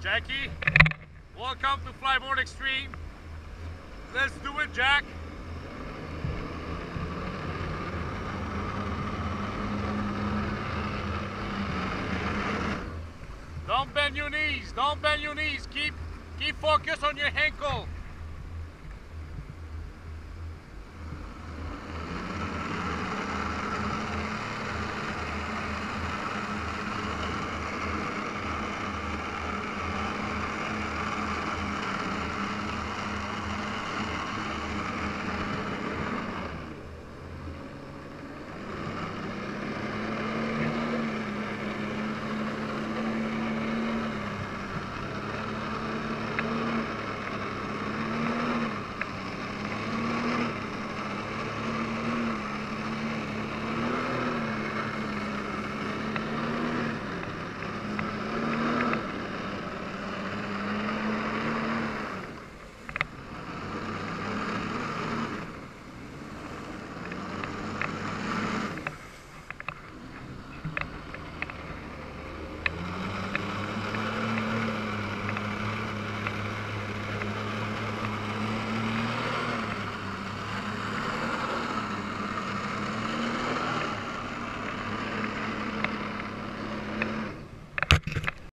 Jackie, welcome to Flyboard Extreme. Let's do it, Jack. Don't bend your knees. Don't bend your knees. Keep focus on your ankle.